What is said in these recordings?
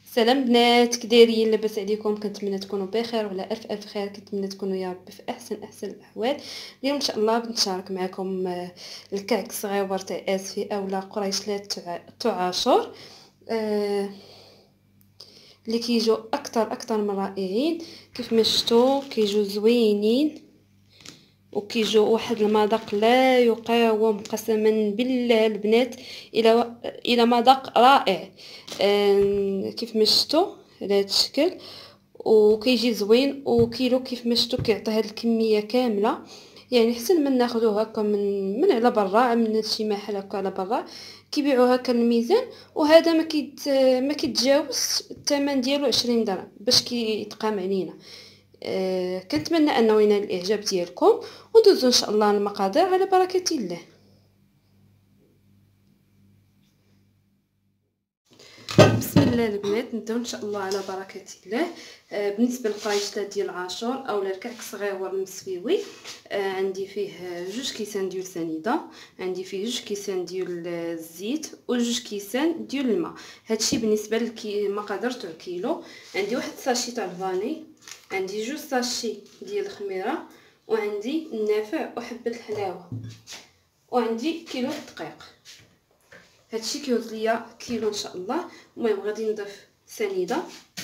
سلام بنات، كدايرين؟ لاباس عليكم؟ كنتمنى تكونوا بخير وعلى الف خير. كنتمنى تكونوا يا ربي في احسن الاحوال. اليوم ان شاء الله بنتشارك معكم الكعك الصغيور تاع اسفي اولا قريشلات تاع عاشور، آه، اللي كيجوا اكثر من رائعين. كيف ما شفتوا كيجوا زوينين وكيجوا واحد المذاق لا يقاوم، قسما بالله البنات، الى مذاق رائع. كيف ما شفتوا على هذا الشكل، وكيجي زوين، وكيلو كيف ما شفتوا كيعطي هذه الكميه كامله. يعني حسن من ناخذوه هكا من على برا، من شي محل هكا على برا كيبيعوا هكا الميزان، وهذا ما كيتجاوز الثمن ديالو 20 درهم باش كيتقام علينا. كنتمنى انه ينال الاعجاب ديالكم، ودوزوا ان شاء الله المقادير على بركه الله. بسم الله البنات، نبداو ان شاء الله على بركه الله. بالنسبه للقريشلات ديال عاشور اولا الكعك صغيور المسفيوي، عندي فيه 2 كيسان ديال سنيده، عندي فيه 2 كيسان ديال الزيت و2 كيسان ديال الماء. هادشي بالنسبه للمقادير تاع كيلو. عندي واحد ساشي تاع الفاني، عندي 2 ساشي ديال الخميره، وعندي النافع وحبه الحلاوه، وعندي كيلو الدقيق. هادشي كيوز ليا كيلو ان شاء الله. المهم غادي نضيف سنيده،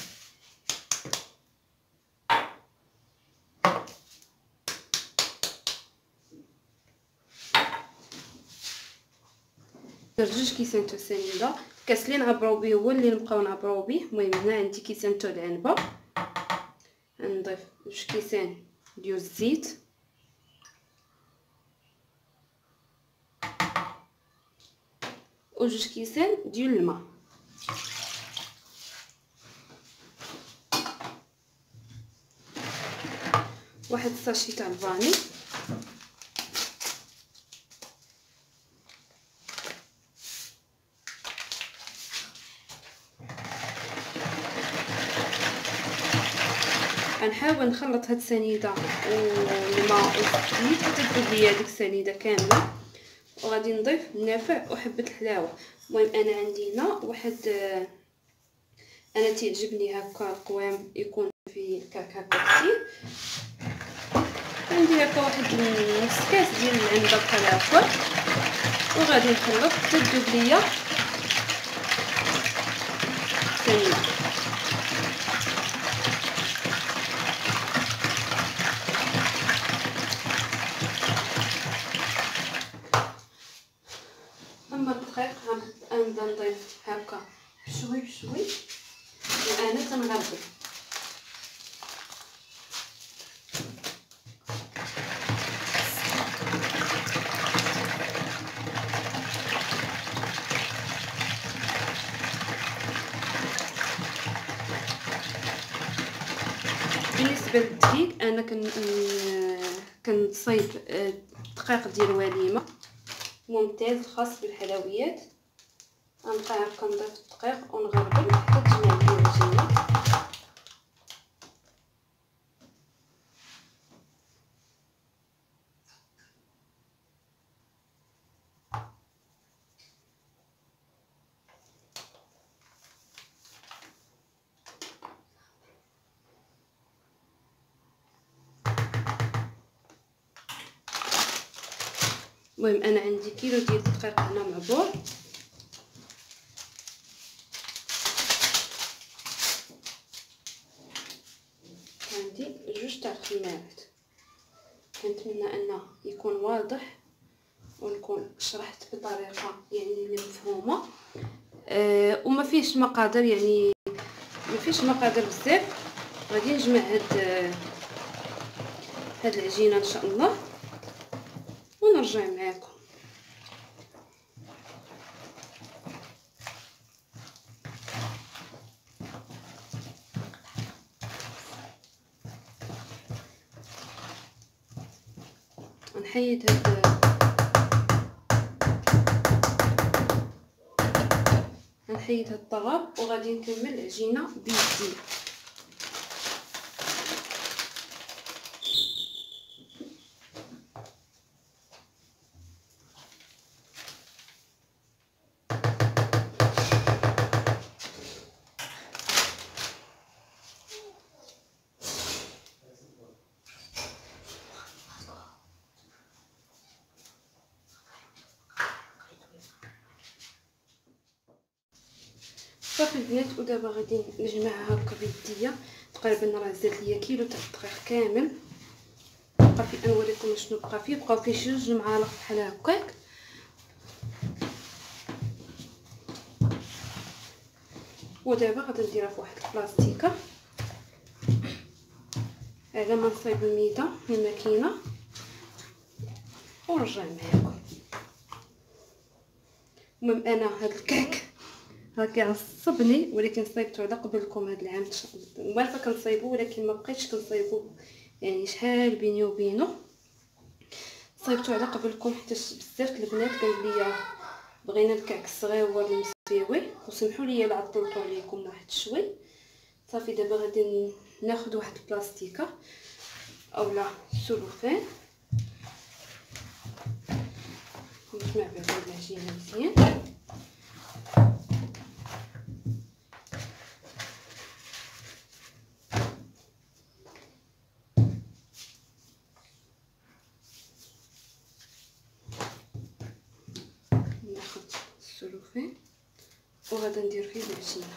درت 2 كيسان تاع السنيده. الكاس اللي نعبرو به هو اللي نبقاو نعبرو به. المهم هنا عندي كيسان تاع العنبه، نضيف 2 كيسان ديال الزيت، و 2 كيسان ديال الماء، واحد الساشي تاع الفاني، غنحاول نخلط هاد السنيده والماء والزيت حتى تذوب ليا ديك السنيده كامله، وغادي نضيف النافع وحبه الحلاوه. المهم انا عندي هنا واحد، انا تعجبني هكا القوام يكون فيه الكعك هكا كتير. عندي هكا واحد نص كاس ديال العنبه بحال هكا، وغادي نخلط حتى تذوب ليا السنيده. اما الدقيق غنبدا نضيف هكا بشوي بشوي، وانا تنغربل. بالنسبه للدقيق انا كنصايب الدقيق ديال وليمه ممتاز خاص بالحلويات. غنبقى هكا نضيف الدقيق ونغربل حتى تجمع لي العجينه. المهم انا عندي كيلو ديال الدقيق هنا معبور، عندي 2 تاع الخميرات. كنتمنى انه يكون واضح ونكون شرحت بطريقه يعني اللي مفهومه، وما فيش مقادير، يعني ما فيش مقادير بزاف. غادي نجمع هاد العجينه ان شاء الله ونرجع معاكم. نحيد هاد الطراب، وغادي نكمل العجينه بيدي. صافي البنات، ودابا غادي نجمعها هكا بيديا. تقريبا راه زاد ليا كيلو تاع الدقيق كامل. بقى في نوريكم شنو بقى فيه. بقاو فيه 2 معالق بحال هكاك. ودابا غادي نديرها في واحد البلاستيكه على ما نصايب الميده في الماكينه ونرجع معاكم. المهم انا هاد الكعك راه كيعصبني، ولكن صايبته على قبلكم هاد العام ان شاء الله. عارفه كنصايبو ولكن ما بقيتش كنصايبو، يعني شحال بيني وبينه. صايبته على قبلكم حيت بزاف البنات قالوا لي بغينا الكعك الصغيور المستوي، وسمحوا لي الا عطلتو عليكم واحد شوي. صافي دابا غادي ناخذ واحد البلاستيكه اولا سلوفان ونجمع بها العجينه مزيان. ناخذ السلوفان وغادي ندير فيه العجينه.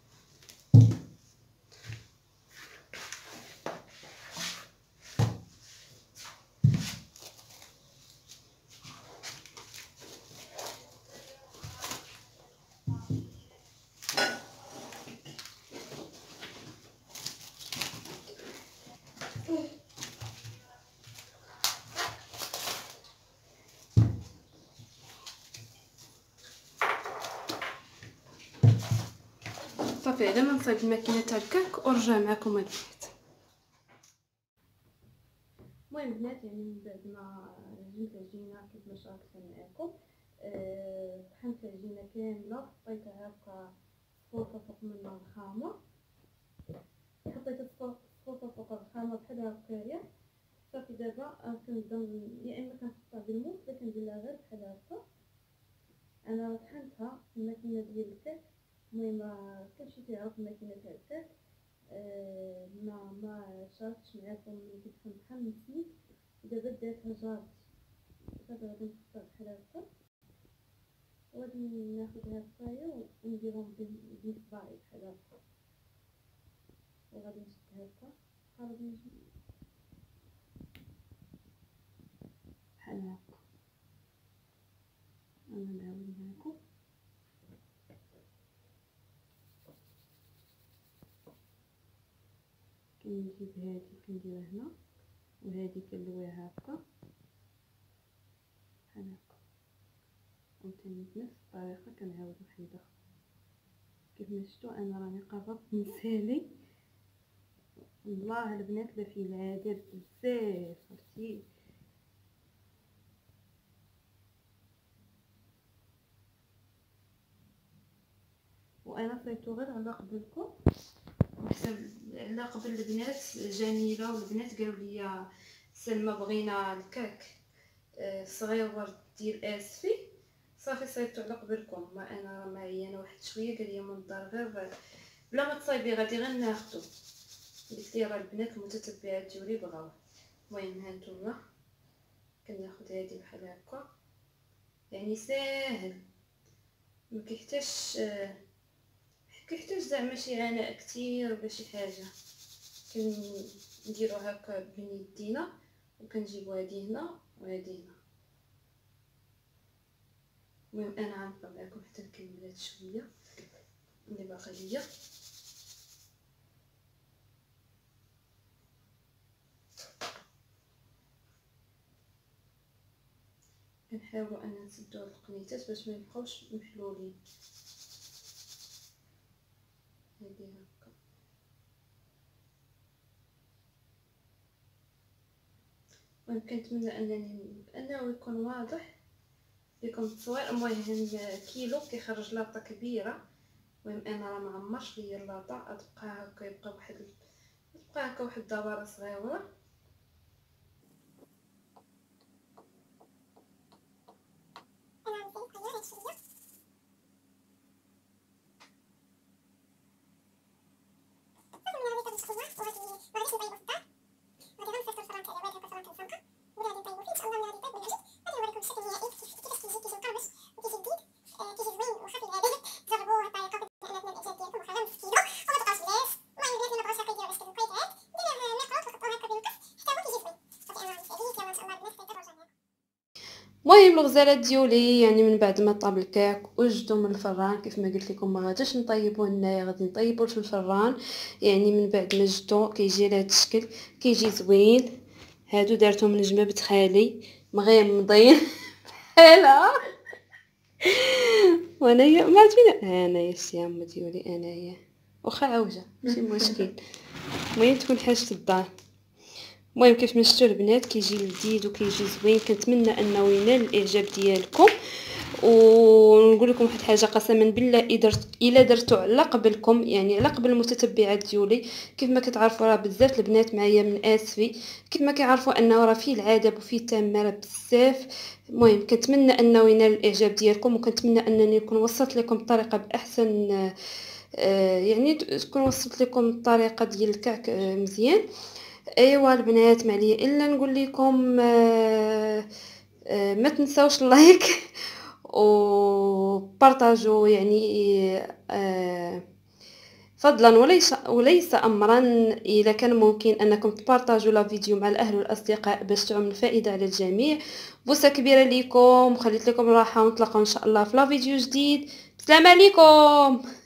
صافي على ما نصايب الماكينه تاع الكعك ورجع معكم البنات. المهم البنات، يعني من بعد ما عجنت العجينه كيف ما شاركت معكم، طحنت العجينه كامله، حطيتها هكا صفوفه فوق من الخامه، حطيت الصفوفه فوق الخامه بحال هكايا. صافي دابا كنبدا يا اما كنحطها بالموس ولا كنديرها غير بحال هكا. انا طحنتها في الماكينه ديال الكعك. المهم كلشي تيعرف الماكينه تاع الكعك. ما شاركتش معكم ملي كنت كنطحن، نسيت. دابا درتها جارت. صافي غادي نحطها بحال هكا، وغادي ناخذ هكايا ونديرهم بصباعي بحال هكا، وغادي نشد هكا غادي نجي بحال هكا. انا نعاود معكم. كنجيب هادي كنديرها هنا، وهادي كنلويها هكا بحال هكا، وثاني بنفس الطريقه كنعاود نحيدها. كيف ما شفتوا انا راني قربت نسالي. والله البنات لا في العادات بزاف، عرفتي. وانا صيتو غير على قبلكم، بحسب على قبل البنات جميله والبنات قالوا لي سلمى بغينا الكعك صغيور ديال اسفي. صافي صايبتو على قبلكم. ما انا معي انا واحد شويه، قال لي من الدار غير بلا ما تصايبي غادي غير ناخذو. قلت لي راه البنات المتتبعات ديالي بغاو. المهم ها نتوما كناخذ هذه بحال هكا، يعني ساهل، ما كيحتاج زعما شي عناء كتير ولا شي حاجه. كنديرو هكا بين يدينا وكنجيبو هادي هنا وهادي هنا. المهم انا غنبقى معكم حتى نكمل هاد شويه اللي باقي ليا. كنحاولوا ان نسدو هاد القنيتات باش ما يبقاوش محلولين. هادي هكا. المهم كنتمنى انه يكون واضح لكم التصوير. المهم كيلو كيخرج لاطه كبيره. المهم انا راه ما عمرش ليا اللاطه، تبقى هكا، يبقى واحد الدباره صغيره. المهم الغزالات ديولي يعني من بعد ما طاب الكاك وجدوا من الفران، كيف ما قلت لكم ما غاديش نطيبوه هنايا، غادي نطيبوه في الفران. يعني من بعد ما جدو كيجي لهذا الشكل، كيجي زوين. هادو دارتهم من جنب خالي مغمضين بحالها. وانايا ما عرفتي انايا الصيام ديالي انايا واخا عوجه ماشي مشكل. المهم تكون حاجه الدار. المهم كيف ما شفتوا البنات كيجي لذيذ وكيجي زوين. كنتمنى انه ينال الاعجاب ديالكم. ونقول لكم واحد الحاجه قسما بالله الا درتو على قبلكم، يعني على قبل المتتبعات ديولي، كيف ما كتعرفوا راه بزاف البنات معايا من اسفي، كيف ما كيعرفوا انه راه فيه العذاب وفيه التماره بزاف. المهم كنتمنى انه ينال الاعجاب ديالكم، وكنتمنى انني نكون وصلت لكم الطريقه باحسن يعني تكون وصلت لكم الطريقه ديال الكعك مزيان. ايوا البنات ما عليا الا نقول لكم ما تنساوش اللايك وبارطاجوا يعني فضلا وليس امرا. اذا كان ممكن انكم تبارطاجوا لا فيديو مع الاهل والاصدقاء باش تعم الفائده على الجميع. بوسه كبيره ليكم، خليت لكم راحه، ونتلاقاو ان شاء الله في لا فيديو جديد. السلام عليكم.